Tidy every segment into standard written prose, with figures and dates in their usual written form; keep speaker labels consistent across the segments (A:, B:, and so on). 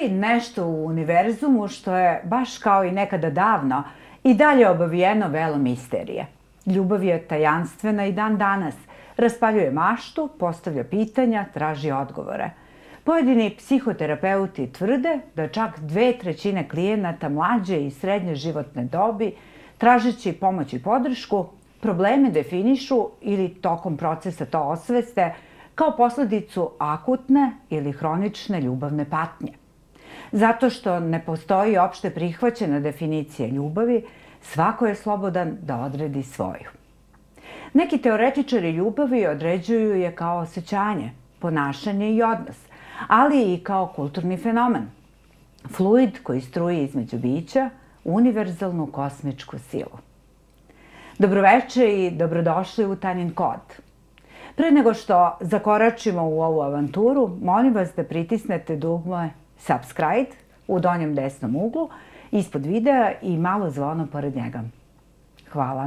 A: Postoji nešto u univerzumu što je, baš kao i nekada davno, i dalje obavijeno velom misterije. Ljubav je tajanstvena i dan danas. Raspaljuje maštu, postavlja pitanja, traži odgovore. Pojedini psihoterapeuti tvrde da čak 2/3 klijenata mlađe i srednje životne dobi, tražeći pomoć i podršku, probleme definišu ili tokom procesa to osveste kao posledicu akutne ili hronične ljubavne patnje. Zato što ne postoji opšte prihvaćena definicija ljubavi, svako je slobodan da odredi svoju. Neki teoretičari ljubavi određuju je kao osjećanje, ponašanje i odnos, ali i kao kulturni fenomen. Fluid koji struji između bića, univerzalnu kosmičku silu. Dobroveče i dobrodošli u Tanjin kod. Pre nego što zakoračimo u ovu avanturu, molim vas da pritisnete dugme subscribe u donjem desnom uglu, ispod videa i malo zvono pored njega. Hvala.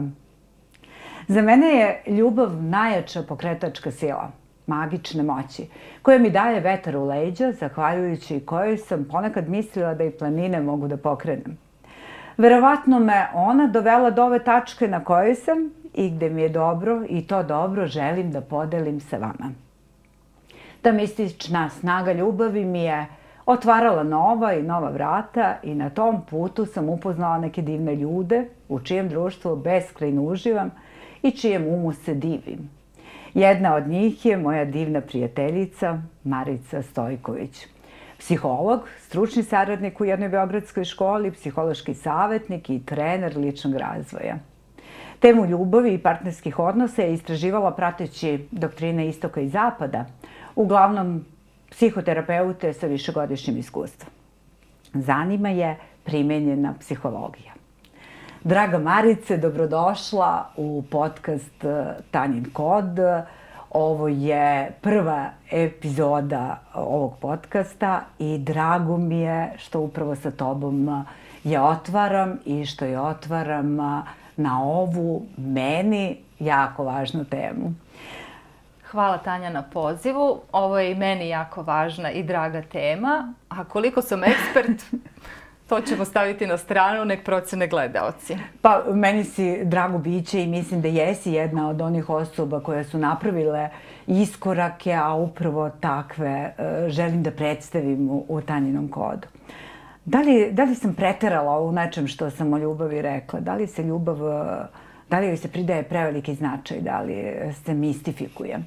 A: Za mene je ljubav najjača pokretačka sila, magične moći, koja mi daje vetar u leđa, zahvaljujući kojoj sam ponekad mislila da i planine mogu da pokrenem. Verovatno me ona dovela do ove tačke na kojoj sam i gde mi je dobro i to dobro želim da podelim sa vama. Ta mistična snaga ljubavi mi je otvarala nova i nova vrata i na tom putu sam upoznala neke divne ljude u čijem društvu beskrajno uživam i čijem umu se divim. Jedna od njih je moja divna prijateljica Marica Stojković. Psiholog, stručni saradnik u jednoj beogradskoj školi, psihološki savetnik i trener ličnog razvoja. Temu ljubavi i partnerskih odnosa je istraživala prateći doktrine istoka i zapada, uglavnom psihoterapeute sa višegodišnjim iskustvom. Zanima je primenjena psihologija. Draga Marice, dobrodošla u podcast Tanjin kod. Ovo je prva epizoda ovog podcasta i drago mi je što upravo sa tobom je otvaram i što je otvaram na ovu meni jako važnu temu.
B: Hvala Tanja na pozivu. Ovo je i meni jako važna i draga tema. A koliko sam ekspert, to ćemo staviti na stranu, nek procene gledaoci.
A: Pa, meni si drago biće i mislim da jesi jedna od onih osoba koje su napravile iskorake, a upravo takve želim da predstavim u Tanjinom kodu. Da li sam preterala u nečem što sam o ljubavi rekla? Da li joj se pridaje preveliki značaj? Da li se mistifikuje?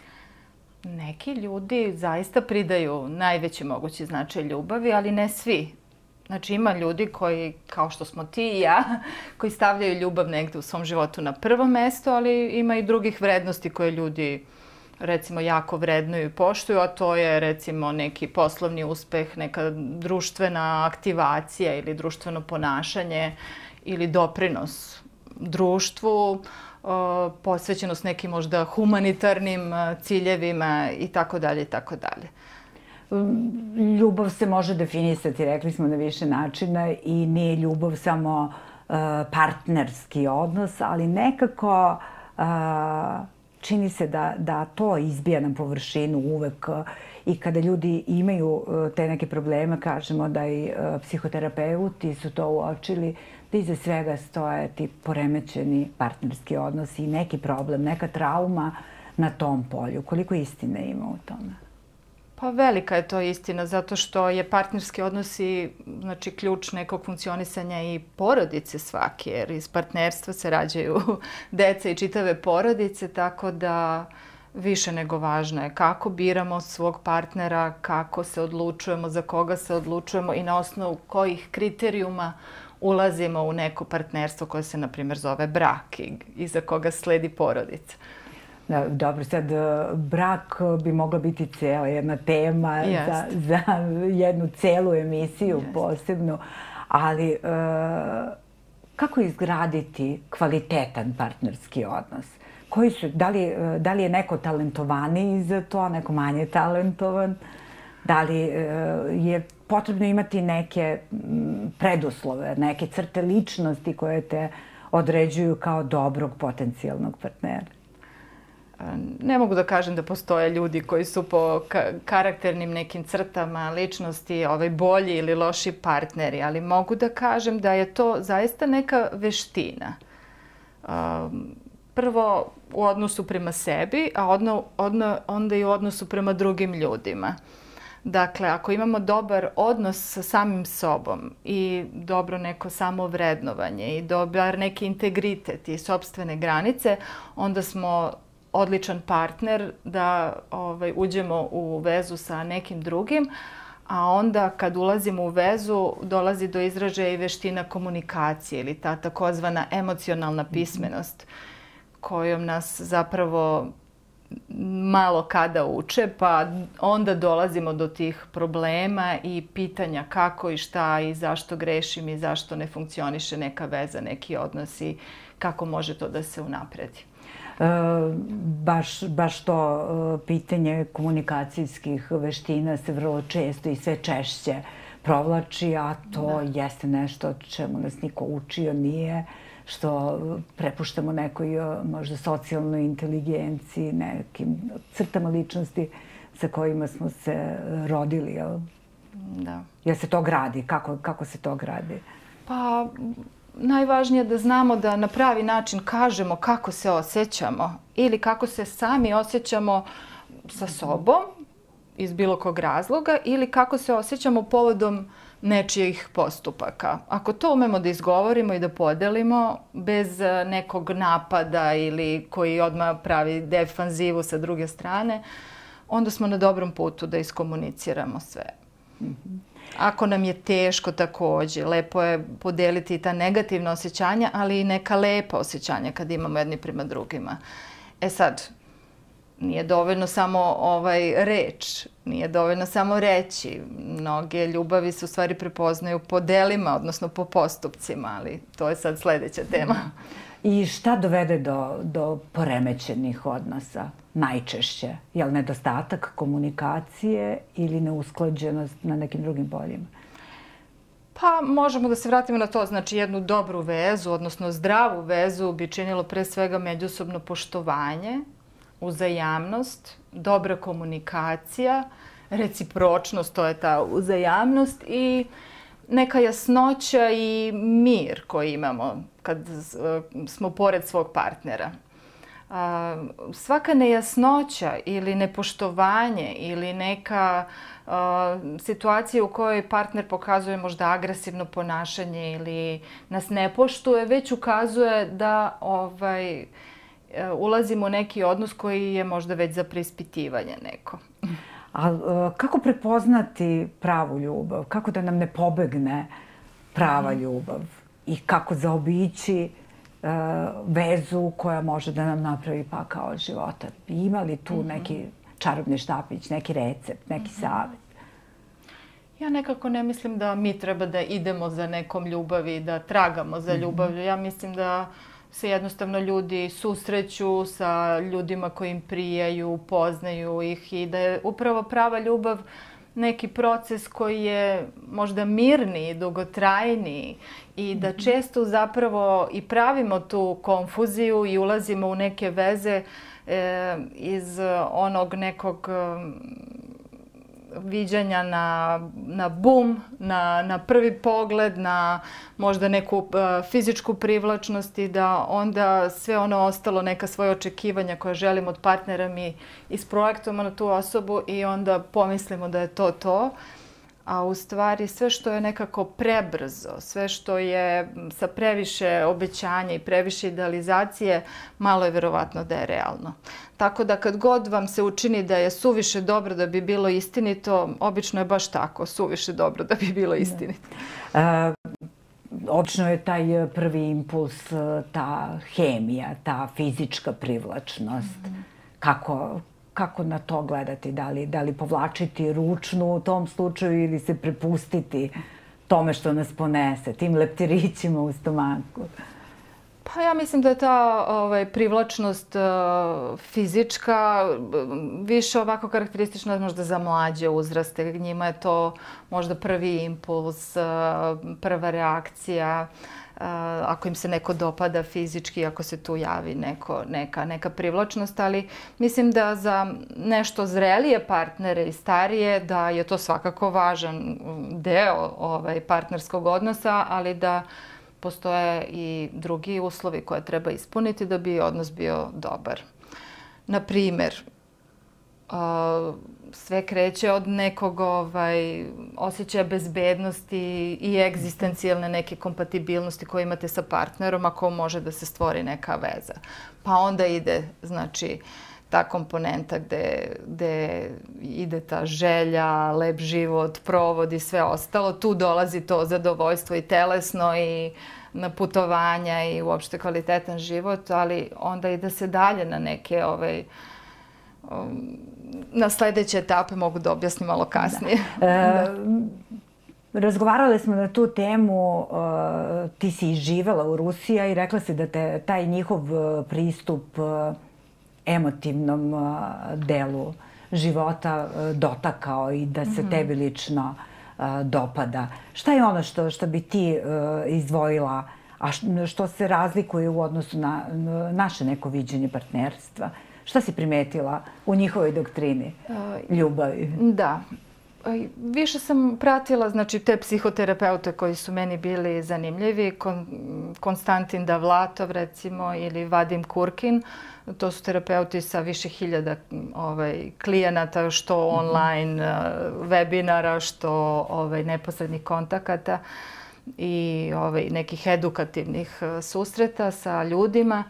B: Neki ljudi zaista pridaju najveći mogući značaj ljubavi, ali ne svi. Znači ima ljudi koji, kao što smo ti i ja, koji stavljaju ljubav negde u svom životu na prvo mesto, ali ima i drugih vrednosti koje ljudi recimo jako vrednuju i poštuju, a to je recimo neki poslovni uspeh, neka društvena aktivacija ili društveno ponašanje ili doprinos društvu, posvećenost nekim možda humanitarnim ciljevima i tako dalje i tako dalje.
A: Ljubav se može definisati, rekli smo, na više načina i nije ljubav samo partnerski odnos, ali nekako čini se da to izbija na površinu uvek i kada ljudi imaju te neke probleme, kažemo da i psihoterapeuti su to uočili, da iza svega stoje ti poremećeni partnerski odnosi i neki problem, neka trauma na tom polju. Koliko istine ima u tome?
B: Pa velika je to istina, zato što je partnerski odnosi, znači, ključ nekog funkcionisanja i porodice svake, jer iz partnerstva se rađaju deca i čitave porodice, tako da više nego važno je kako biramo svog partnera, kako se odlučujemo, za koga se odlučujemo i na osnovu kojih kriterijuma ulazimo u neko partnerstvo koje se, na primjer, zove brak i iza koga sledi porodica.
A: Dobro, sad brak bi mogla biti cijela jedna tema za jednu celu emisiju posebno, ali kako izgraditi kvalitetan partnerski odnos? Da li je neko talentovaniji za to, neko manje talentovan? Da li je potrebno imati neke preduslove, neke crte ličnosti koje te određuju kao dobrog potencijalnog partnera?
B: Ne mogu da kažem da postoje ljudi koji su po karakternim nekim crtama ličnosti bolji ili loši partneri, ali mogu da kažem da je to zaista neka veština. Prvo u odnosu prema sebi, a onda i u odnosu prema drugim ljudima. Dakle, ako imamo dobar odnos sa samim sobom i dobro neko samovrednovanje i dobar neki integritet i sopstvene granice, onda smo odličan partner da uđemo u vezu sa nekim drugim, a onda kad ulazimo u vezu dolazi do izražaja i veština komunikacije ili ta takozvana emocionalna pismenost kojom nas zapravo malo kada uče, pa onda dolazimo do tih problema i pitanja kako i šta i zašto grešim i zašto ne funkcioniše neka veza, neki odnos i kako može to da se unapredi.
A: Baš to pitanje komunikacijskih veština se vrlo često i sve češće provlači, a to jeste nešto čemu nas niko učio nije, što prepuštamo nekoj možda socijalnoj inteligenciji, nekim crtama ličnosti sa kojima smo se rodili.
B: Da.
A: Jel se to gradi? Kako se to gradi?
B: Pa, najvažnije je da znamo da na pravi način kažemo kako se osjećamo ili kako se sami osjećamo sa sobom iz bilo kog razloga ili kako se osjećamo povodom nečijih postupaka. Ako to umemo da izgovorimo i da podelimo bez nekog napada ili koji odmah pravi defanzivu sa druge strane, onda smo na dobrom putu da iskomuniciramo sve. Ako nam je teško takođe, lepo je podeliti ta negativna osjećanja, ali i neka lepa osjećanja kad imamo jedni prema drugima. E sad, nije dovoljno samo reč, nije dovoljno samo reći. Mnoge ljubavi se u stvari prepoznaju po delima, odnosno po postupcima, ali to je sad sledeća tema.
A: I šta dovede do poremećenih odnosa najčešće? Je li nedostatak komunikacije ili neusklađenost na nekim drugim poljima?
B: Pa možemo da se vratimo na to. Znači, jednu dobru vezu, odnosno zdravu vezu bi činilo pre svega međusobno poštovanje, uzajamnost, dobra komunikacija, recipročnost, to je ta uzajamnost i neka jasnoća i mir koji imamo kad smo pored svog partnera. Svaka nejasnoća ili nepoštovanje ili neka situacija u kojoj partner pokazuje možda agresivno ponašanje ili nas ne poštuje, već ukazuje da ulazimo u neki odnos koji je možda već za preispitivanje neko.
A: A kako prepoznati pravu ljubav? Kako da nam ne pobegne prava ljubav? I kako zaobići vezu koja može da nam napravi pakao od života? Ima li tu neki čarobni štapić, neki recept, neki savjet?
B: Ja nekako ne mislim da mi treba da idemo za nekom ljubavi, da tragamo za ljubavlju. Ja mislim da se jednostavno ljudi susreću sa ljudima koji im prijaju, poznaju ih i da je upravo prava ljubav neki proces koji je možda mirniji, dugotrajniji i da često zapravo i pravimo tu konfuziju i ulazimo u neke veze iz onog nekog viđanja na bum, na prvi pogled, na možda neku fizičku privlačnost i da onda sve ono ostalo, neka svoje očekivanja koje želimo od partnera mi isprojektujemo na tu osobu i onda pomislimo da je to to. A u stvari sve što je nekako prebrzo, sve što je sa previše obećanja i previše idealizacije, malo je verovatno da je realno. Tako da kad god vam se učini da je suviše dobro da bi bilo istinito, obično je baš tako, suviše dobro da bi bilo istinito.
A: Obično je taj prvi impuls, ta hemija, ta fizička privlačnost. Kako na to gledati? Da li povlačiti ručnu u tom slučaju ili se prepustiti tome što nas ponese, tim leptirićima u stomaku?
B: Pa ja mislim da je ta privlačnost fizička više ovako karakteristična možda za mlađe uzraste. Njima je to možda prvi impuls, prva reakcija. ako im se neko dopada fizički, ako se tu javi neka privlačnost, ali mislim da za nešto zrelije partnere i starije da je to svakako važan deo partnerskog odnosa, ali da postoje i drugi uslovi koje treba ispuniti da bi odnos bio dobar. Na primjer, sve kreće od nekog osjećaja bezbednosti i egzistencijalne neke kompatibilnosti koje imate sa partnerom ako može da se stvori neka veza. Pa onda ide, znači, ta komponenta gde ide ta želja, lep život, provod i sve ostalo. Tu dolazi to zadovoljstvo i telesno i na putovanja i uopšte kvalitetan život, ali onda ide se dalje na neke na sledeće etape, mogu da objasnim malo kasnije.
A: Razgovarale smo na tu temu, ti si živela u Rusiji i rekla si da te taj njihov pristup emotivnom delu života dotakao i da se tebi lično dopada. Šta je ono što bi ti izdvojila, a što se razlikuje u odnosu na naše neko viđenje partnerstva? Šta si primetila u njihovoj doktrini ljubavi?
B: Da. Više sam pratila, znači, te psihoterapeute koji su meni bili zanimljivi, Konstantin Davlatov, recimo, ili Vadim Kurkin. To su terapeuti sa više hiljada klijenata, što online webinara, što neposrednih kontakata i nekih edukativnih susreta sa ljudima.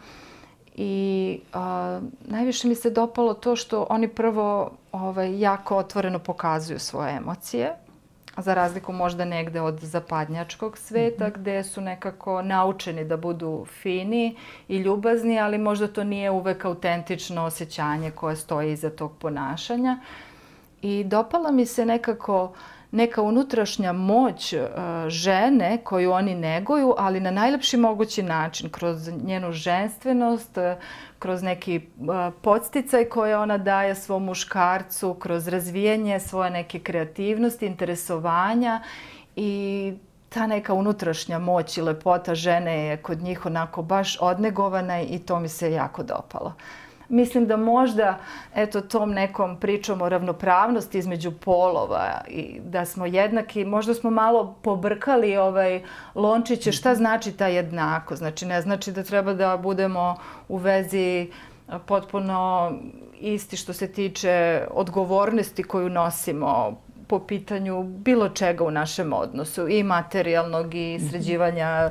B: I najviše mi se dopalo to što oni prvo jako otvoreno pokazuju svoje emocije, za razliku možda negde od zapadnjačkog sveta, gde su nekako naučeni da budu fini i ljubazni, ali možda to nije uvek autentično osjećanje koje stoji iza tog ponašanja. I dopala mi se nekako neka unutrašnja moć žene koju oni neguju, ali na najlepši mogući način, kroz njenu ženstvenost, kroz neki podsticaj koje ona daje svom muškarcu, kroz razvijanje svoje neke kreativnosti, interesovanja, i ta neka unutrašnja moć i lepota žene je kod njih onako baš odnegovana i to mi se jako dopalo. Mislim da možda, eto, tom nekom pričom o ravnopravnosti između polova i da smo jednaki, možda smo malo pobrkali lončiće šta znači ta jednako. Znači, ne znači da treba da budemo u vezi potpuno isti što se tiče odgovornosti koju nosimo po pitanju bilo čega u našem odnosu, i materijalnog i sređivanja,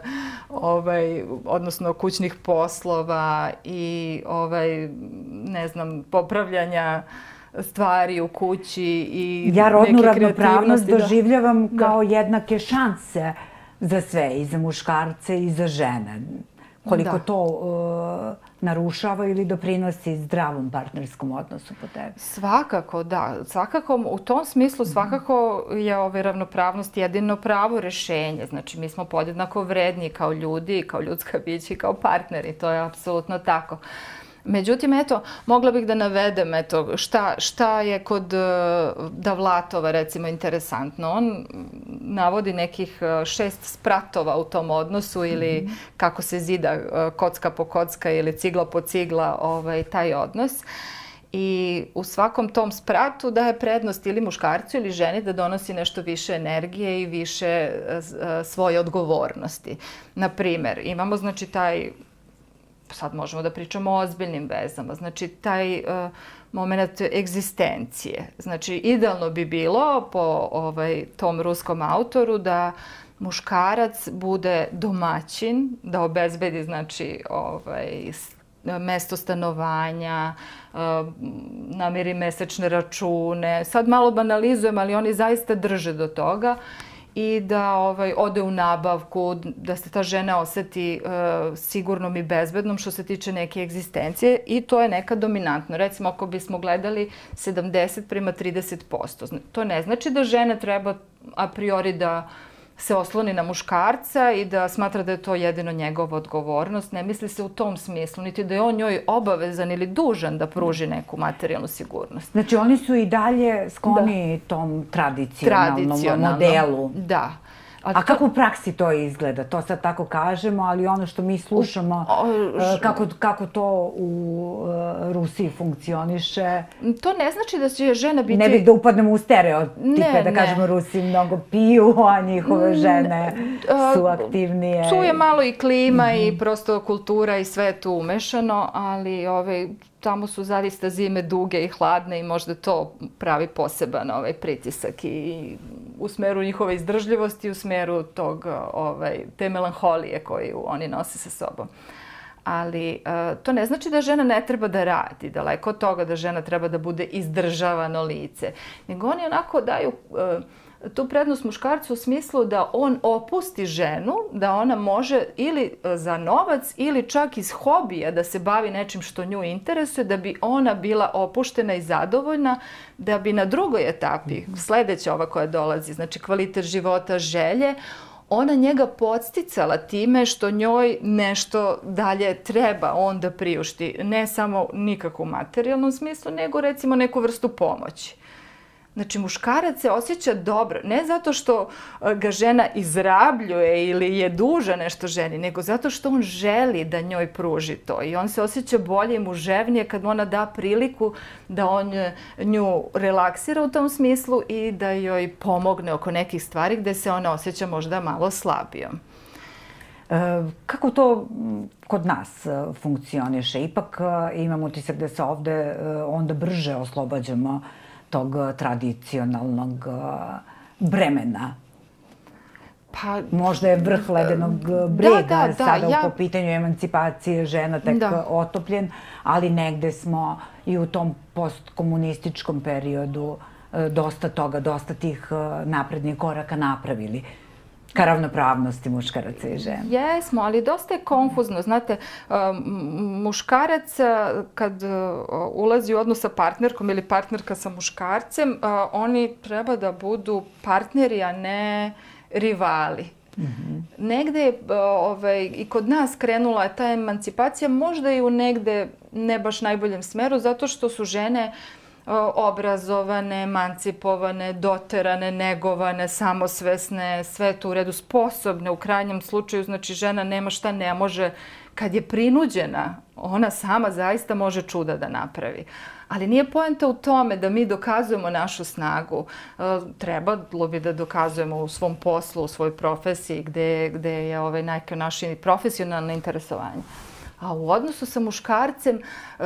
B: odnosno kućnih poslova i, ne znam, popravljanja stvari u kući i
A: ja rodnu ravnopravnost doživljavam kao jednake šanse za sve, i za muškarce i za žene. Koliko to narušava ili doprinosi zdravom partnerskom odnosu po tebi?
B: Svakako, da. Svakako, u tom smislu svakako je ravnopravnost jedino pravo rešenje. Znači, mi smo podjednako vredni kao ljudi, kao ljudska bića i kao partneri. To je apsolutno tako. Međutim, eto, mogla bih da navedem, eto, šta je kod Davlatova, recimo, interesantno. On navodi nekih 6 spratova u tom odnosu, ili kako se zida kocka po kocka ili cigla po cigla taj odnos. I u svakom tom spratu daje prednost ili muškarcu ili ženi da donosi nešto više energije i više svoje odgovornosti. Naprimer, imamo, znači, taj, sad možemo da pričamo o ozbiljnim vezama, znači taj moment egzistencije. Znači, idealno bi bilo po tom ruskom autoru da muškarac bude domaćin, da obezbedi, znači, mesto stanovanja, namiri mesečne račune. Sad malo banalizujem, ali oni zaista drže do toga, i da ode u nabavku, da se ta žena oseti sigurnom i bezbednom što se tiče neke egzistencije, i to je nekad dominantno. Recimo, ako bismo gledali 70:30%. To ne znači da žena treba a priori da se osloni na muškarca i da smatra da je to jedino njegova odgovornost. Ne misli se u tom smislu, niti da je on njoj obavezan ili dužan da pruži neku materijalnu sigurnost.
A: Znači, oni su i dalje skloni tom tradicionalnom modelu.
B: Da.
A: A kako u praksi to izgleda? To sad tako kažemo, ali ono što mi slušamo, kako to u Rusiji funkcioniše?
B: To ne znači da će žena biti...
A: Ne bih da upadnemo u stereotipe, da kažemo Rusi mnogo piju, a njihove žene su aktivnije.
B: Tu je malo i klima i prosto kultura i sve je tu umešano, ali tamo su zaista zime duge i hladne i možda to pravi poseban pritisak i u smeru njihove izdržljivosti i u smeru te melanholije koju oni nose sa sobom. Ali to ne znači da žena ne treba da radi, daleko od toga da žena treba da bude izdržavano lice. Nego oni onako daju tu prednost muškarcu u smislu da on opusti ženu, da ona može ili za novac ili čak iz hobija da se bavi nečim što nju interesuje, da bi ona bila opuštena i zadovoljna, da bi na drugoj etapi, sledeća ova koja dolazi, znači kvalitet života, želje, ona njega podsticala time što njoj nešto dalje treba on da priušti. Ne samo nikako u materijalnom smislu, nego recimo neku vrstu pomoći. Znači, muškarac se osjeća dobro, ne zato što ga žena izrabljuje ili je duža nešto ženi, nego zato što on želi da njoj pruži to. I on se osjeća bolje i muževnije kad ona da priliku da on nju relaksira u tom smislu i da joj pomogne oko nekih stvari gde se ona osjeća možda malo slabijom.
A: Kako to kod nas funkcioniše? Ipak imam utisak da se ovde onda brže oslobađamo tog tradicionalnog bremena. Možda je vrh ledenog brega sada po pitanju emancipacije žena tek otopljen, ali negde smo i u tom postkomunističkom periodu dosta toga, dosta tih naprednih koraka napravili ka ravnopravnosti muškaraca i žena.
B: Jesmo, ali dosta je konfuzno. Znate, muškarac kad ulazi u odnos sa partnerkom ili partnerka sa muškarcem, oni treba da budu partneri, a ne rivali. Negde je i kod nas krenula ta emancipacija, možda i u negde ne baš najboljem smeru, zato što su žene obrazovane, emancipovane, doterane, negovane, samosvesne, sve je to u redu, sposobne u krajnjem slučaju, znači žena nema šta ne može, kad je prinuđena, ona sama zaista može čuda da napravi. Ali nije poenta u tome da mi dokazujemo našu snagu. Trebalo bi da dokazujemo u svom poslu, u svojoj profesiji, gde je neke naše profesionalne interesovanje. A u odnosu sa muškarcem,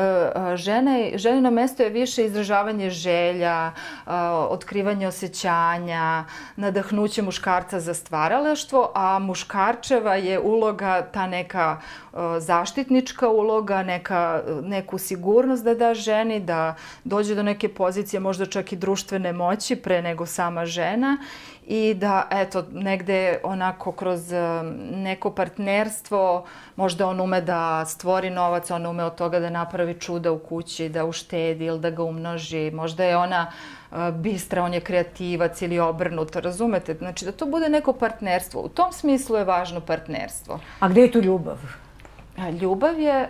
B: ženino mesto je više izražavanje želja, otkrivanje osjećanja, nadahnuće muškarca za stvaralaštvo, a muškarčeva je uloga ta neka zaštitnička uloga, neku sigurnost da da ženi, da dođe do neke pozicije, možda čak i društvene moći pre nego sama žena. I da, eto, negde onako kroz neko partnerstvo, možda on ume da stvori novac, on ume od toga da napravi čuda u kući, da uštedi ili da ga umnoži. Možda je ona bistra, on je kreativac ili obrnuto, razumete? Znači da to bude neko partnerstvo. U tom smislu je važno partnerstvo.
A: A gde je tu ljubav?
B: Ljubav je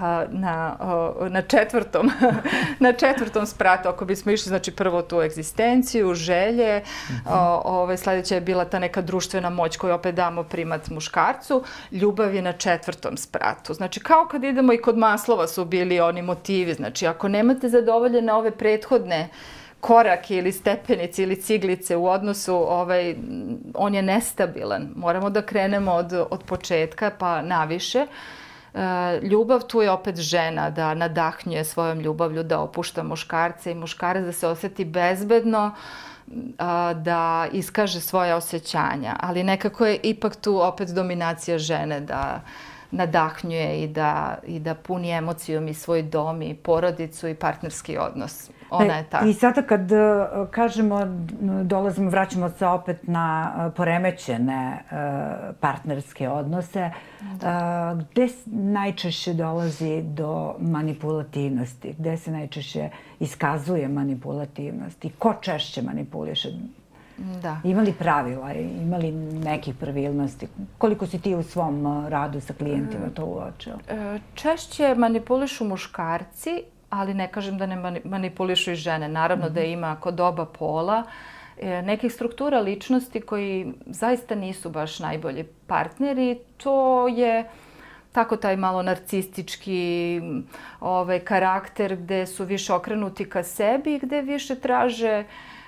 B: na četvrtom spratu, ako bismo išli, znači prvo tu egzistenciju, želje, sledeća je bila ta neka društvena moć koju opet damo primat muškarcu, ljubav je na četvrtom spratu. Znači kao kad idemo i kod Maslova su bili oni motivi, znači ako nemate zadovoljene ove prethodne korake ili stepenice ili ciglice u odnosu, on je nestabilan. Moramo da krenemo od početka pa naviše. Ljubav, tu je opet žena da nadahnjuje svojom ljubavlju, da opušta muškarca i muškarac da se osjeti bezbedno, da iskaže svoje osjećanja. Ali nekako je ipak tu opet dominacija žene da nadahnjuje i da puni emocijom i svoj dom i porodicu i partnerski odnos. Ona je ta.
A: I sada kad kažemo, vraćamo se opet na poremećene partnerske odnose, gde najčešće dolazi do manipulativnosti? Gde se najčešće iskazuje manipulativnost? I ko češće manipuliše?
B: Da.
A: Ima li pravila? Ima li nekih pravilnosti? Koliko si ti u svom radu sa klijentima to uočila?
B: Češće manipulišu muškarci, ali ne kažem da ne manipulišu i žene. Naravno da ima kod oba pola nekih struktura ličnosti koji zaista nisu baš najbolji partneri. To je tako taj malo narcistički karakter gde su više okrenuti ka sebi, gde više traže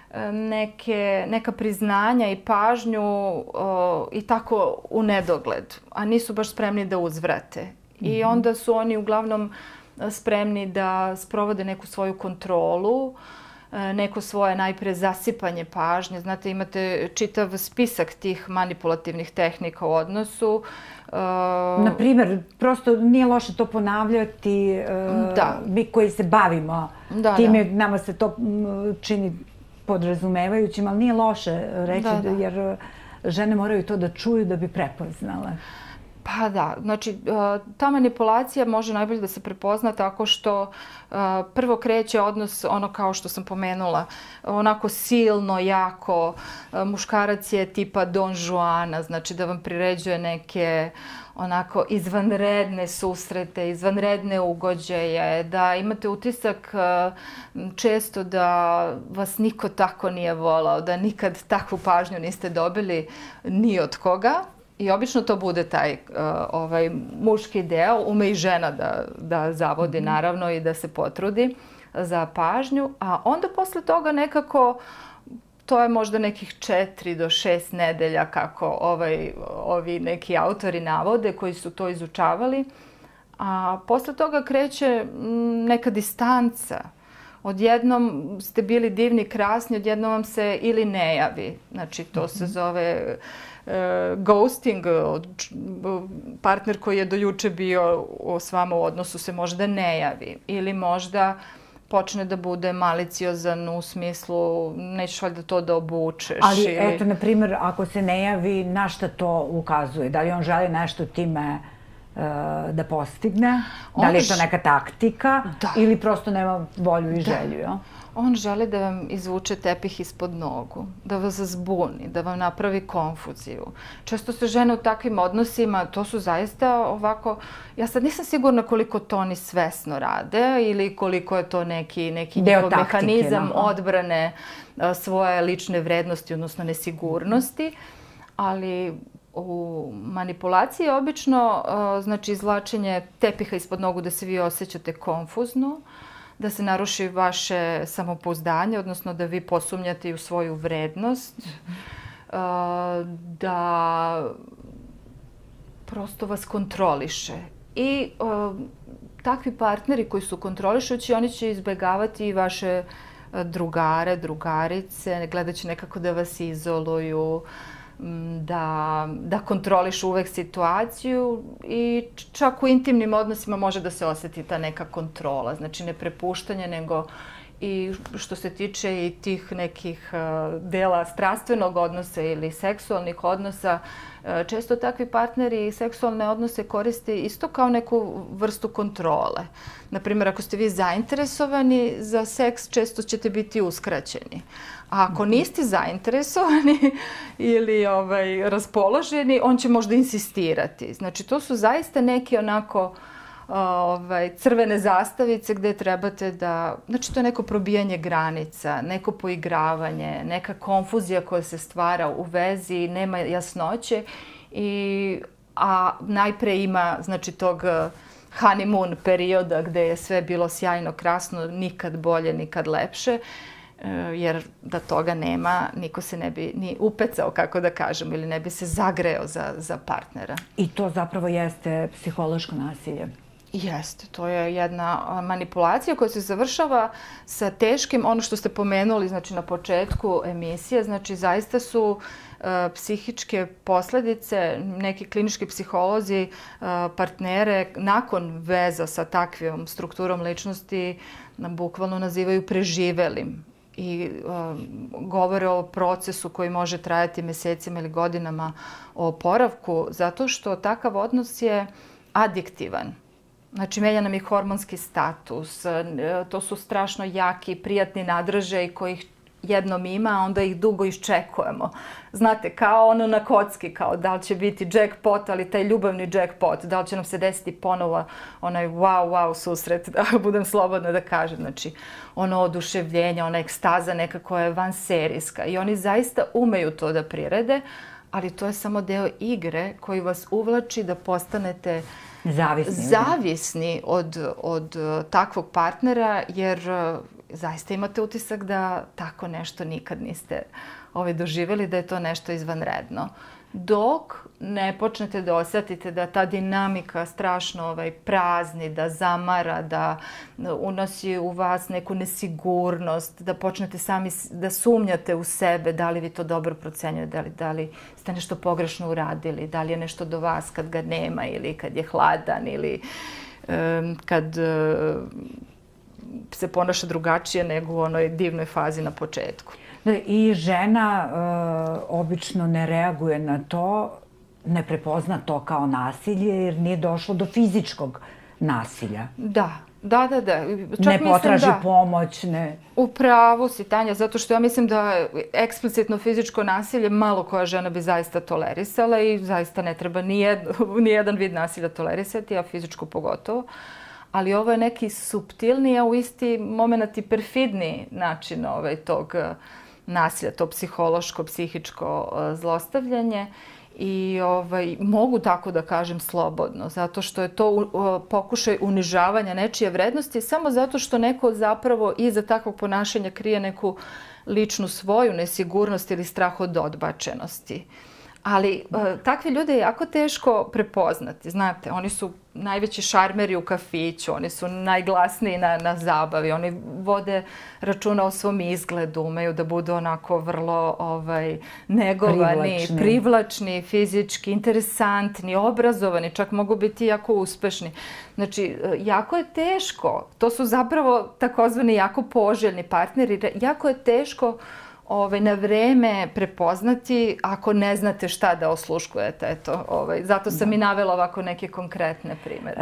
B: neka priznanja i pažnju i tako u nedogled, a nisu baš spremni da uzvrate. I onda su oni uglavnom spremni da sprovode neku svoju kontrolu, neko svoje najpre zasipanje pažnje. Znate, imate čitav spisak tih manipulativnih tehnika u odnosu.
A: Na primjer, prosto nije loše to ponavljati, mi koji se bavimo time, nama se to čini podrazumevajućim, ali nije loše reći, jer žene moraju to da čuju da bi prepoznale.
B: Pa da, znači ta manipulacija može najbolje da se prepozna tako što prvo kreće odnos, ono kao što sam pomenula, onako silno, jako, muškarac je tipa Don Juana, znači da vam priređuje neke onako izvanredne susrete, izvanredne ugođaje, da imate utisak često da vas niko tako nije volao, da nikad takvu pažnju niste dobili ni od koga. I obično to bude taj muški deo, ume i žena da zavodi naravno i da se potrudi za pažnju, a onda posle toga nekako, to je možda nekih 4 do 6 nedelja kako ovi neki autori navode koji su to izučavali, a posle toga kreće neka distanca. Odjednom ste bili divni, krasni, odjednom vam se ili ne javi. Znači to se zove ghosting, partner koji je do juče bio s vama u odnosu se možda ne javi ili možda počne da bude maliciozan u smislu nećeš valjda to da obučeš.
A: Ali eto, na primjer, ako se ne javi, na šta to ukazuje? Da li on želi nešto time da postigne? Da li je to neka taktika ili prosto nema volju i želju?
B: On želi da vam izvuče tepih ispod nogu, da vas zbuni, da vam napravi konfuziju. Često se žene u takvim odnosima, to su zaista ovako, ja sad nisam sigurna koliko to oni svesno rade ili koliko je to neki njihov mehanizam odbrane svoje lične vrednosti, odnosno nesigurnosti, ali u manipulaciji je obično znači izvlačenje tepiha ispod nogu da se vi osjećate konfuzno, da se naruši vaše samopouzdanje, odnosno da vi posumnjate i u svoju vrednost, da prosto vas kontroliše. I takvi partneri koji su kontrolišući, oni će izbegavati i vaše drugare, drugarice, gledat će nekako da vas izoluju, da kontrolišu uvek situaciju i čak u intimnim odnosima može da se osjeti ta neka kontrola. Znači ne prepuštanje, nego i što se tiče i tih nekih dela strastvenog odnosa ili seksualnih odnosa, često takvi partneri seksualne odnose koriste isto kao neku vrstu kontrole. Naprimjer, ako ste vi zainteresovani za seks, često ćete biti uskraćeni. A ako niste zainteresovani ili raspoloženi, on će možda insistirati. Znači, to su zaista neke onako crvene zastavice gde trebate da... Znači, to je neko probijanje granica, neko poigravanje, neka konfuzija koja se stvara u vezi, nema jasnoće, a najpre ima, znači, tog honeymoon perioda gde je sve bilo sjajno, krasno, nikad bolje, nikad lepše, jer da toga nema, niko se ne bi ni upecao, kako da kažem, ili ne bi se zagreo za partnera.
A: I to zapravo jeste psihološko nasilje.
B: Jeste, to je jedna manipulacija koja se završava sa teškim, ono što ste pomenuli, znači na početku emisije, znači zaista su psihičke posledice, neki klinički psiholozi partnere nakon veza sa takvom strukturom ličnosti bukvalno nazivaju preživelim i govore o procesu koji može trajati mesecima ili godinama, o oporavku, zato što takav odnos je adiktivan. Znači, menja nam i hormonski status, to su strašno jaki, prijatni nadražaji kojih jednom ima, a onda ih dugo iščekujemo. Znate, kao ono na kocki, kao da li će biti jackpot, ali taj ljubavni jackpot, da li će nam se desiti ponovo onaj wow susret, da budem slobodna da kažem. Znači, ono oduševljenje, ona ekstaza nekako je vanserijska i oni zaista umeju to da prirede, ali to je samo deo igre koji vas uvlači da postanete zavisni od takvog partnera, jer zaista imate utisak da tako nešto nikad niste doživjeli, da je to nešto izvanredno. Dok ne počnete da osjetite da ta dinamika strašno prazni, da zamara, da unosi u vas neku nesigurnost, da počnete sami da sumnjate u sebe, da li vi to dobro procenjujete, da li ste nešto pogrešno uradili, da li je nešto do vas kad ga nema ili kad je hladan ili kad se ponaša drugačije nego u onoj divnoj fazi na početku.
A: I žena obično ne reaguje na to, ne prepozna to kao nasilje jer nije došlo do fizičkog nasilja.
B: Da.
A: Ne potraži pomoć, ne...
B: U pravu si, Tanja, zato što ja mislim da eksplicitno fizičko nasilje malo koja žena bi zaista tolerisala i zaista ne treba nijedan vid nasilja tolerisati, a fizičko pogotovo. Ali ovo je neki suptilniji, a u isti moment i perfidniji način tog nasilja, to psihološko, psihičko zlostavljanje. I mogu tako da kažem slobodno, zato što je to pokušaj unižavanja nečije vrednosti samo zato što neko zapravo iza takvog ponašanja krije neku ličnu svoju nesigurnost ili strah od odbačenosti. Ali takve ljude je jako teško prepoznati. Znate, oni su najveći šarmeri u kafiću, oni su najglasniji na zabavi, oni vode računa o svom izgledu, umeju da budu onako vrlo negovani, privlačni, fizički, interesantni, obrazovani, čak mogu biti jako uspešni. Znači, jako je teško, to su zapravo takozvani jako poželjni partneri, jako je teško na vreme prepoznati ako ne znate šta da osluškujete. Eto, zato sam i navela ovako neke konkretne primere.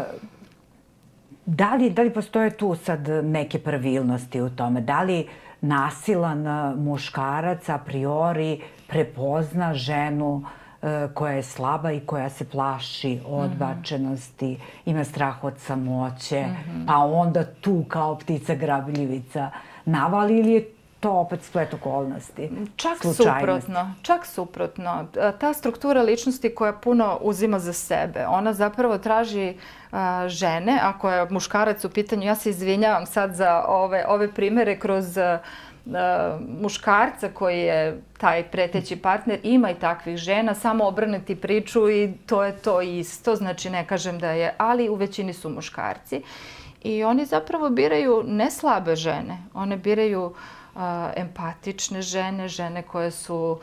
A: Da li postoje tu sad neke pravilnosti u tome? Da li nasilan muškarac a priori prepozna ženu koja je slaba i koja se plaši odbačenosti, ima strah od samoće, pa onda tu kao ptica grabljivica navali ili je to opet splet okolnosti?
B: Čak suprotno. Ta struktura ličnosti koja puno uzima za sebe, ona zapravo traži žene, ako je muškarac u pitanju, ja se izvinjavam sad za ove primere kroz muškarca koji je taj preteći partner, ima i takvih žena, samo obrnuti priču i to je to isto, znači ne kažem da je, ali u većini su muškarci. I oni zapravo biraju ne slabe žene, one biraju empatične žene, žene koje su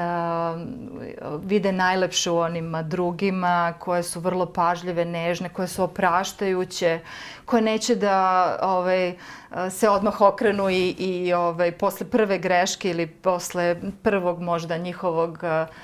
B: vide najlepše u onima drugima, koje su vrlo pažljive, nežne, koje su opraštajuće, koje neće da se odmah okrenu i posle prve greške ili posle prvog možda njihovog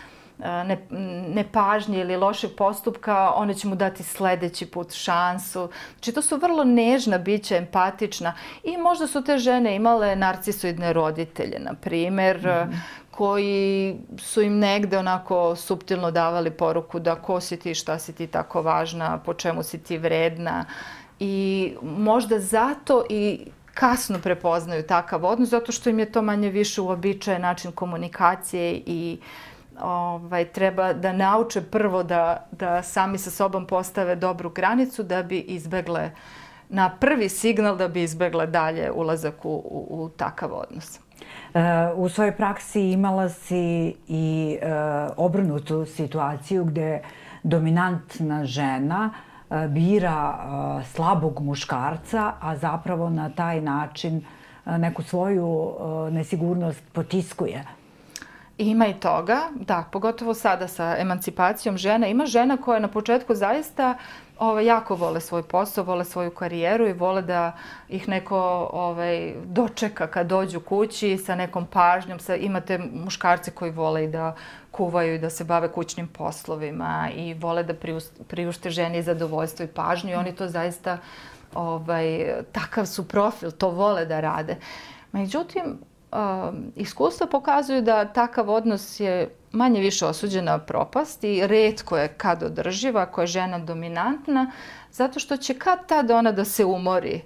B: nepažnje ili lošeg postupka, one će mu dati sledeći put šansu. Znači, to su vrlo nežna bića, empatična. I možda su te žene imale narcisoidne roditelje, na primer, koji su im negde onako suptilno davali poruku da ko si ti, šta si ti tako važna, po čemu si ti vredna. I možda zato i kasno prepoznaju takav odnos, zato što im je to manje više uobičajen način komunikacije i treba da nauče prvo da sami sa sobom postave dobru granicu da bi izbegle na prvi signal, da bi izbegle dalje ulazak u takav odnos.
A: U svojoj praksi imala si i obrnutu situaciju gde dominantna žena bira slabog muškarca, a zapravo na taj način neku svoju nesigurnost potiskuje.
B: Ima i toga, da, pogotovo sada sa emancipacijom žena. Ima žena koje na početku zaista jako vole svoj posao, vole svoju karijeru i vole da ih neko dočeka kad dođu kući sa nekom pažnjom. Imate muškarce koji vole i da kuvaju i da se bave kućnim poslovima i vole da priušte ženi zadovoljstvo i pažnju i oni to zaista, takav su profil, to vole da rade. Međutim, iskustva pokazuju da takav odnos je manje više osuđen na propast i retko je kad održiva, ako je žena dominantna, zato što će kad tad ona da se umori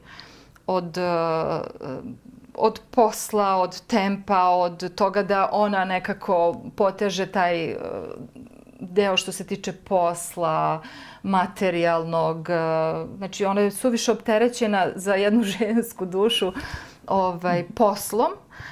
B: od posla, od tempa, od toga da ona nekako poteže taj deo što se tiče posla, materijalnog. Znači, ona je suviše opterećena za jednu žensku dušu poslom.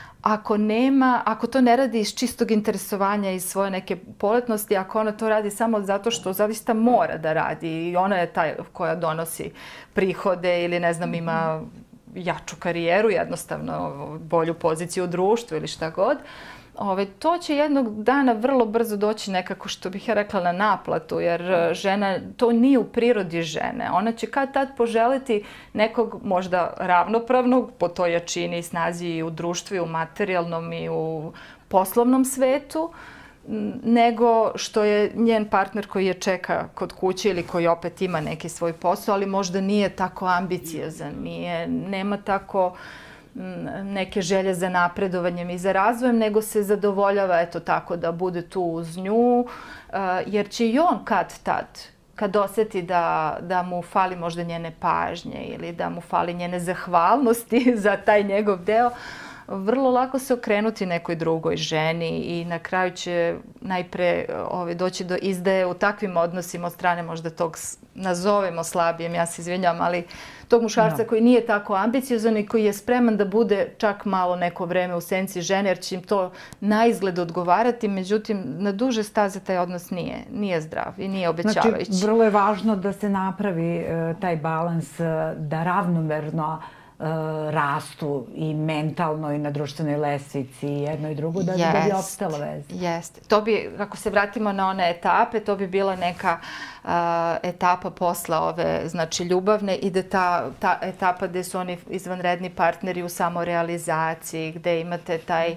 B: Ako to ne radi iz čistog interesovanja, iz svoje neke poletnosti, ako ona to radi samo zato što zaista mora da radi i ona je ta koja donosi prihode ili ne znam ima jaču karijeru, jednostavno bolju poziciju u društvu ili šta god, to će jednog dana vrlo brzo doći nekako, što bih ja rekla, na naplatu, jer žena, to nije u prirodi žene. Ona će kad tad poželiti nekog možda ravnopravnog po toj jačini i snazi i u društvu i u materijalnom i u poslovnom svetu, nego što je njen partner koji je čeka kod kuće ili koji opet ima neki svoj posao, ali možda nije tako ambiciozan, nema tako neke želje za napredovanjem i za razvojem, nego se zadovoljava eto tako da bude tu uz nju, jer će i on kad osjeti da mu fali možda njene pažnje ili da mu fali njene zahvalnosti za taj njegov deo, vrlo lako se okrenuti nekoj drugoj ženi i na kraju će najpre doći do izdaje u takvim odnosima od strane možda tog, nazovemo slabijem, ja se izvinjam, ali tog muškarca koji nije tako ambiciozan i koji je spreman da bude čak malo neko vreme u senci žene, jer će im to naizgled odgovarati, međutim, na duže staze taj odnos nije zdrav i nije obećavajući.
A: Znači, vrlo je važno da se napravi taj balans, da ravnomerno rastu i mentalno i na društvenoj lestvici jedno i drugo, da bi opstala veza.
B: Jeste. To bi, ako se vratimo na one etape, to bi bila neka etapa posla ove, znači, ljubavne i da ta etapa gde su oni izvanredni partneri u samorealizaciji, gde imate taj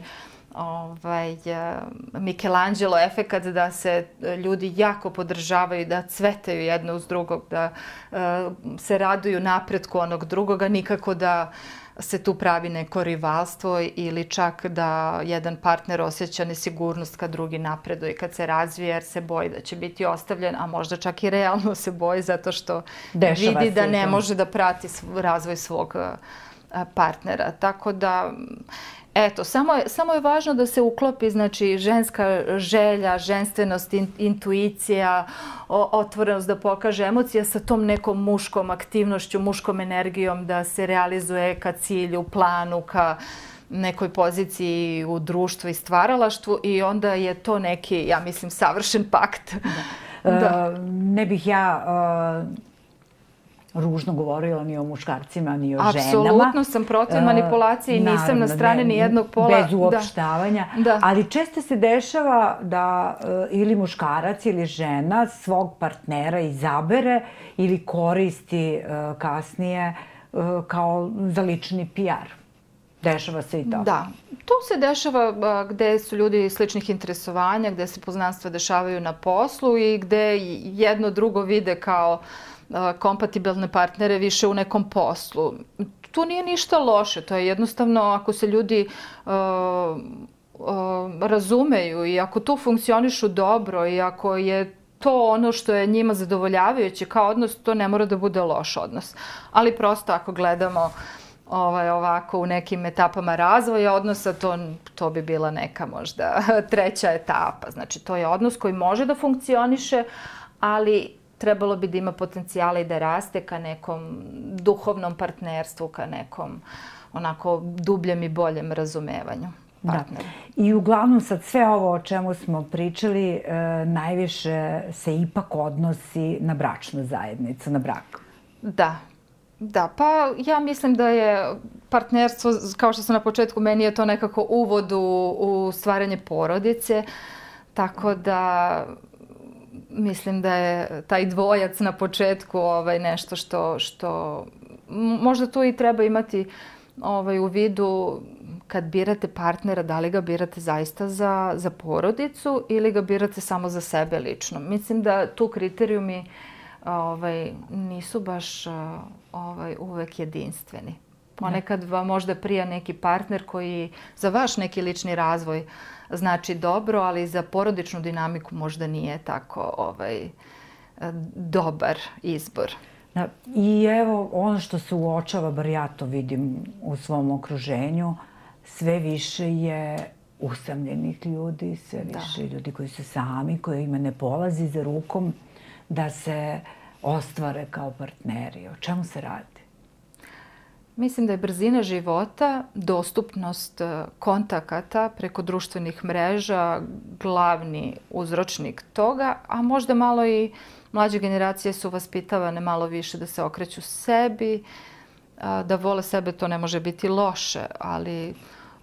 B: Michelangelo efekat da se ljudi jako podržavaju, da cvetaju jedno uz drugog, da se raduju napretku onog drugoga, nikako da se tu pravi neko rivalstvo ili čak da jedan partner osjeća nesigurnost kad drugi napreduje i kad se razvije jer se boji da će biti ostavljen, a možda čak i realno se boji zato što vidi da ne može da prati razvoj svog partnera. Tako da, eto, samo je važno da se uklopi, znači, ženska želja, ženstvenost, intuicija, otvorenost da pokaže emocija sa tom nekom muškom aktivnošću, muškom energijom da se realizuje ka cilju, planu, ka nekoj poziciji u društvu i stvaralaštvu i onda je to neki, ja mislim, savršen pakt.
A: Ne bih ja ružno govorila ni o muškarcima, ni o ženama.
B: Apsolutno sam protiv manipulacije i nisam na strane ni jednog pola.
A: Bez uopštavanja. Ali često se dešava da ili muškarac ili žena svog partnera izabere ili koristi kasnije kao za lični PR. Dešava se i to.
B: Da. To se dešava gde su ljudi sličnih interesovanja, gde se poznanstva dešavaju na poslu i gde jedno drugo vide kao kompatibilne partnere više u nekom poslu. Tu nije ništa loše, to je jednostavno ako se ljudi razumeju i ako tu funkcionišu dobro i ako je to ono što je njima zadovoljavajuće kao odnos, to ne mora da bude loš odnos. Ali prosto ako gledamo ovako u nekim etapama razvoja odnosa, to bi bila neka možda treća etapa. Znači, to je odnos koji može da funkcioniše, ali trebalo bi da ima potencijala i da raste ka nekom duhovnom partnerstvu, ka nekom onako dubljem i boljem razumevanju partnera.
A: I uglavnom sad sve ovo o čemu smo pričali najviše se ipak odnosi na bračnu zajednicu, na brak.
B: Da, pa ja mislim da je partnerstvo, kao što sam na početku, meni je to nekako uvod u stvaranje porodice, tako da mislim da je taj dvojac na početku nešto što možda tu i treba imati u vidu kad birate partnera, da li ga birate zaista za porodicu ili ga birate samo za sebe lično. Mislim da tu kriterijumi nisu baš uvek jedinstveni. Ponekad vam možda prija neki partner koji za vaš neki lični razvoj znači dobro, ali za porodičnu dinamiku možda nije tako dobar izbor.
A: I evo, ono što se uočava, bar ja to vidim u svom okruženju, sve više je usamljenih ljudi, sve više ljudi koji su sami, kojima ne polazi za rukom da se ostvare kao partneri. O čemu se radi?
B: Mislim da je brzina života, dostupnost kontakata preko društvenih mreža glavni uzročnik toga, a možda malo i mlađe generacije su vaspitavane malo više da se okreću sebi, da vole sebe, to ne može biti loše, ali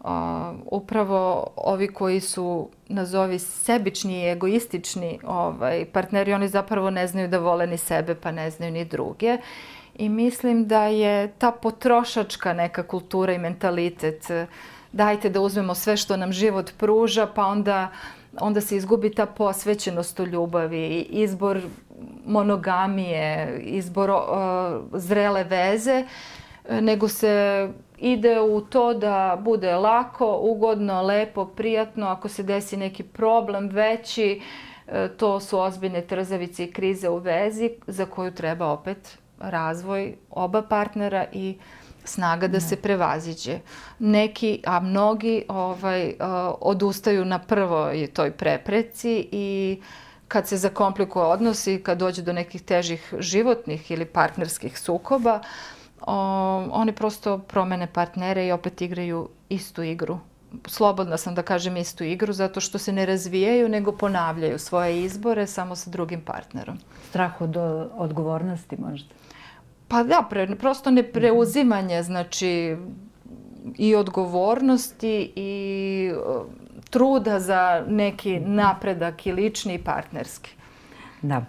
B: upravo ovi koji su, nazovi, sebični i egoistični partneri, oni zapravo ne znaju da vole ni sebe, pa ne znaju ni druge. I mislim da je ta potrošačka neka kultura i mentalitet, dajte da uzmemo sve što nam život pruža, pa onda se izgubi ta posvećenost u ljubavi, izbor monogamije, izbor zrele veze, nego se ide u to da bude lako, ugodno, lepo, prijatno. Ako se desi neki problem veći, to su ozbiljne trzavice i krize u vezi za koju treba opet razvoj oba partnera i snaga da se prevaziđe. Neki, a mnogi odustaju na prvoj toj prepreci i kad se zakomplikuje odnos i kad dođe do nekih težih životnih ili partnerskih sukoba, oni prosto promene partnere i opet igraju istu igru. Slobodna sam da kažem istu igru, zato što se ne razvijaju, nego ponavljaju svoje izbore samo sa drugim partnerom.
A: Strah od odgovornosti možda?
B: Pa da, prosto nepreuzimanje, znači i odgovornosti i truda za neki napredak i lični i partnerski.
A: Da.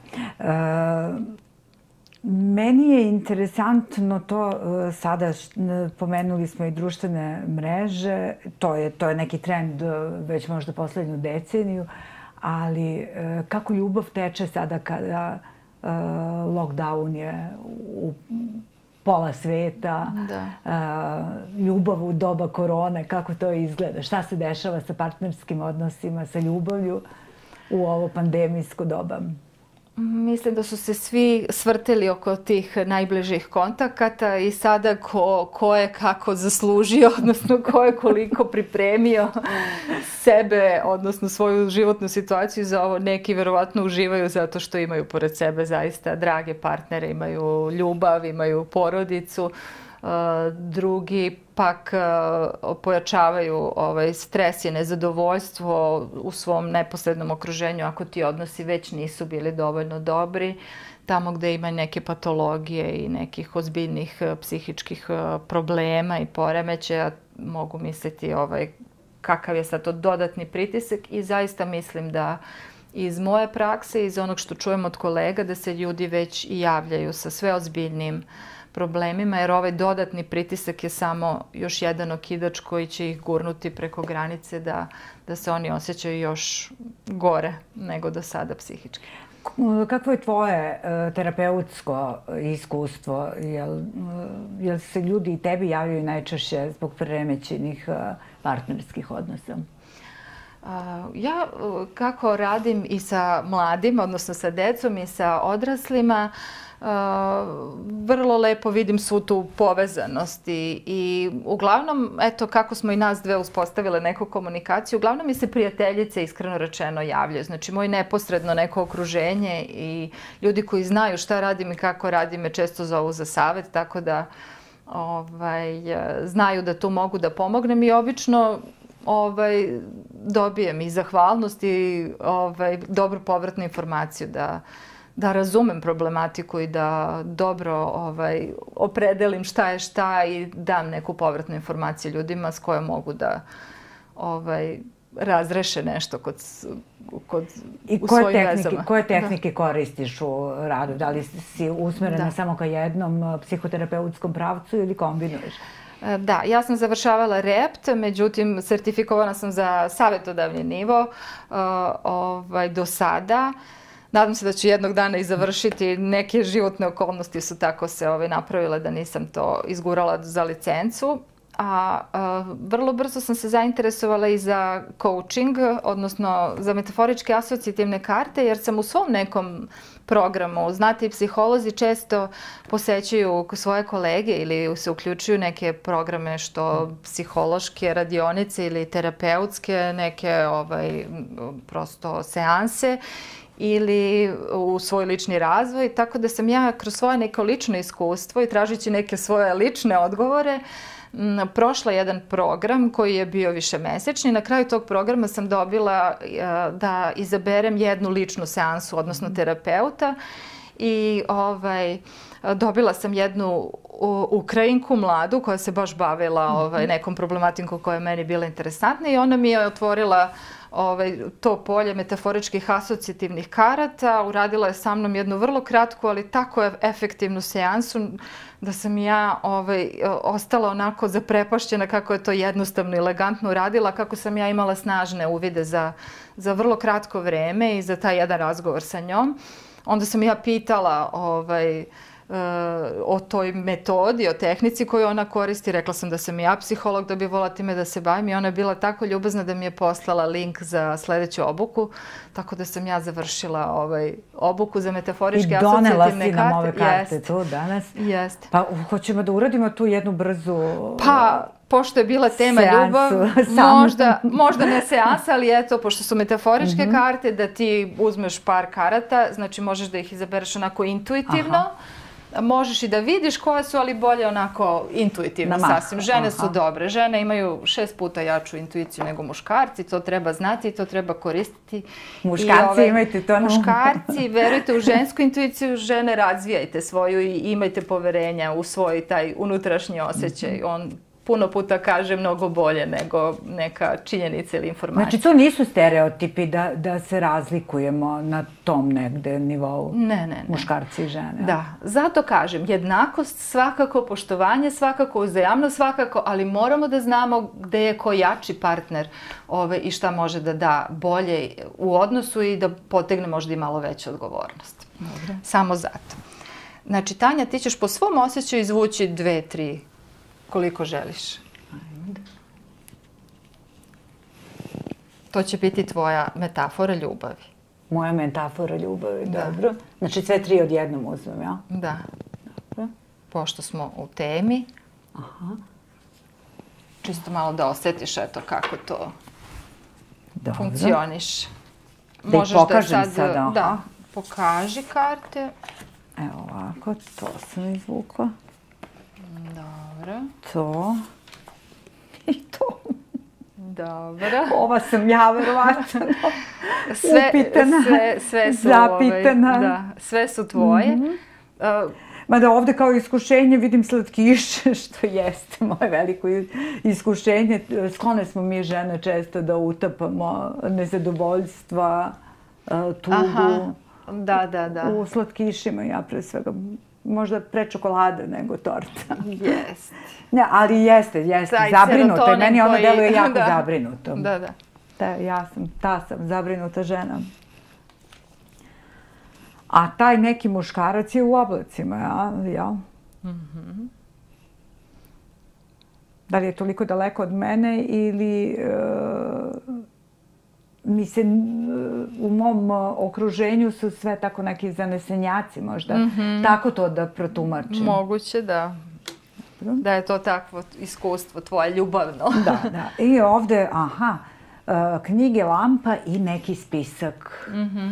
A: Meni je interesantno to, sada pomenuli smo i društvene mreže, to je neki trend već možda poslednju deceniju, ali kako ljubav teče sada kada lockdown je u pola sveta, ljubav u doba korone, kako to izgleda? Šta se dešava sa partnerskim odnosima, sa ljubavlju u ovo pandemijsko doba?
B: Mislim da su se svi svrteli oko tih najbližih kontakata i sada ko je kako zaslužio, odnosno ko je koliko pripremio sebe, odnosno svoju životnu situaciju za ovo. Neki verovatno uživaju zato što imaju pored sebe zaista drage partnere, imaju ljubav, imaju porodicu. Drugi pak pojačavaju stres i nezadovoljstvo u svom neposrednom okruženju ako ti odnosi već nisu bili dovoljno dobri. Tamo gde ima neke patologije i nekih ozbiljnih psihičkih problema i poremećaja, mogu misliti kakav je sad to dodatni pritisak i zaista mislim da iz moje prakse, iz onog što čujem od kolega, da se ljudi već i javljaju sa sve ozbiljnim problemima, jer ovaj dodatni pritisak je samo još jedan okidač koji će ih gurnuti preko granice da se oni osjećaju još gore nego do sada psihički.
A: Kakvo je tvoje terapeutsko iskustvo? Jel se ljudi i tebi javljaju najčešće zbog preremećenih partnerskih odnosa?
B: Ja kako radim i sa mladim, odnosno sa decom i sa odraslima, vrlo lepo vidim svu tu povezanost i uglavnom, eto kako smo i nas dve uspostavile neku komunikaciju, uglavnom mi se prijateljice iskreno rečeno javljaju. Znači moj neposredno neko okruženje i ljudi koji znaju šta radim i kako radim me često zovu za savet, tako da znaju da tu mogu da pomognem i obično dobijem i zahvalnost i dobru povratnu informaciju da razumem problematiku i da dobro opredelim šta je šta i dam neku povratnu informaciju ljudima s kojom mogu da razreše nešto u svojim vezama.
A: Koje tehnike koristiš u radu? Da li si usmerena samo ka jednom psihoterapeutskom pravcu ili kombinuješ?
B: Da, ja sam završavala REPT, međutim, sertifikovana sam za savjetodavni nivo do sada. nadam se da ću jednog dana i završiti. Neke životne okolnosti su tako se napravile da nisam to izgurala za licencu. A vrlo brzo sam se zainteresovala i za coaching, odnosno za metaforičke asocijativne karte, jer sam u svom nekom programu, znate, i psiholozi često posećuju svoje kolege ili se uključuju neke programe što psihološke radionice ili terapeutske neke prosto seanse ili u svoj lični razvoj, tako da sam ja kroz svoje neko lično iskustvo i tražeći neke svoje lične odgovore prošla jedan program koji je bio višemesečni. Na kraju tog programa sam dobila da izaberem jednu ličnu seansu, odnosno terapeuta, i dobila sam jednu Ukrajinku mladu koja se baš bavila nekom problematikom koja je meni bila interesantna i ona mi je otvorila to polje metaforičkih asocijativnih karata. Uradila je sa mnom jednu vrlo kratku, ali tako efektivnu seansu da sam ja ostala onako zaprepašćena kako je to jednostavno i elegantno uradila, kako sam ja imala snažne uvide za vrlo kratko vreme i za taj jedan razgovor sa njom. Onda sam ja pitala o toj metodi, o tehnici koju ona koristi. Rekla sam da sam i ja psiholog, da bi voljela time da se bavim i ona je bila tako ljubazna da mi je poslala link za sledeću obuku, tako da sam ja završila obuku za metaforičke asocijativne karte.
A: I donela si nam ove karte tu danas.
B: Jeste.
A: Pa hoćemo da uradimo tu jednu brzu
B: Pa, pošto je bila tema ljubav, možda ne seansa, ali eto, pošto su metaforičke karte, da ti uzmeš par karata, znači možeš da ih izabereš onako intuitivno, možeš i da vidiš koje su, ali bolje onako intuitivno sasvim. Žene su dobre. Žene imaju 6 puta jaču intuiciju nego muškarci. To treba znati i to treba koristiti.
A: Muškarci imajte to.
B: Muškarci, verujte u žensku intuiciju, žene razvijajte svoju i imajte poverenja u svoj taj unutrašnji osjećaj. On puno puta kaže mnogo bolje nego neka činjenica ili informacija.
A: Znači, to nisu stereotipi da se razlikujemo na tom negde nivou?
B: Ne.
A: Muškarci i žene?
B: Da. Zato kažem, jednakost svakako, poštovanje svakako, uzajamnost svakako, ali moramo da znamo gde je ko jači partner i šta može da da bolje u odnosu i da potegne možda i malo veću odgovornost.
A: Dobro.
B: Samo zato. Znači, Tanja, ti ćeš po svom osjećaju izvući 2, 3 koliko želiš. To će biti tvoja metafora ljubavi.
A: Moja metafora ljubavi, dobro. Znači sve 3 odjednom uzmem, ja?
B: Da. Dobro. Pošto smo u temi. Čisto malo da osjetiš kako to funkcioniš.
A: Da ih pokažem sada.
B: Da, pokaži karte.
A: Evo ovako, to sam izvukla.
B: Dobro.
A: To. I to.
B: Dobro.
A: Ova sam ja, verovatno, upitana,
B: sve su
A: zapitana.
B: Sve su tvoje.
A: Mada ovde kao iskušenje vidim slatkiše, što jeste moje veliko iskušenje. Sklone smo mi žene često da utapamo nezadovoljstva, tugu.
B: Da.
A: U slatkišima, ja pre svega. Možda pre čokolade nego torta.
B: Jeste.
A: Ne, ali jeste, zabrinuto. Meni ono deluje jako zabrinuto.
B: Da.
A: Ta sam zabrinuta žena. A taj neki muškarac je u oblacima, jel? Da li je toliko daleko od mene ili mi se u mom okruženju su sve tako neki zanesenjaci možda. Tako to da protumačim.
B: Moguće, da. Da je to takvo iskustvo tvoje ljubavno.
A: Da. I ovde, knjige, lampa i neki spisak.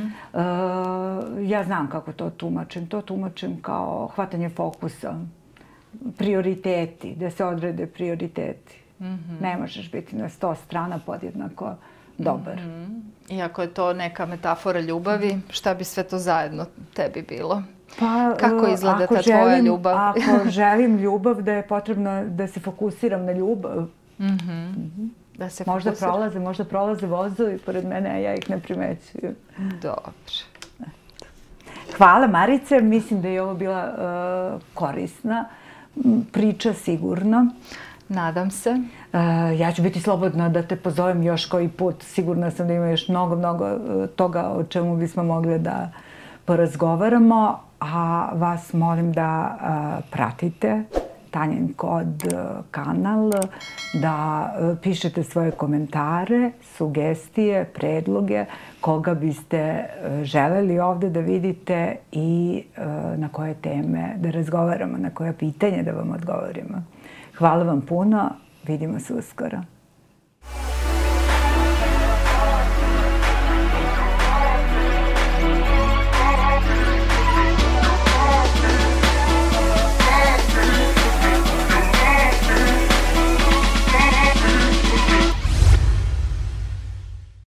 A: Ja znam kako to tumačim. To tumačim kao hvatanje fokusa. Prioriteti, da se odrede prioriteti. Ne možeš biti na 100 strana podjednako dobar.
B: Iako je to neka metafora ljubavi, šta bi sve to zajedno tebi bilo?
A: Pa,
B: kako izgleda ta tvoja ljubav?
A: Ako želim ljubav, da je potrebno da se fokusiram na ljubav. Možda prolaze vozovi pored mene, a ja ih ne primećujem.
B: Dobro.
A: Hvala, Marice. Mislim da je ovo bila korisna priča, sigurno.
B: Nadam se.
A: Ja ću biti slobodna da te pozovem još koji put. Sigurna sam da ima još mnogo toga o čemu bismo mogli da porazgovaramo, a vas molim da pratite Tanjin kod kanal, da pišete svoje komentare, sugestije, predloge, koga biste želeli ovde da vidite i na koje teme da razgovaramo, na koja pitanja da vam odgovorimo. Hvala vam puno, vidimo se uskoro.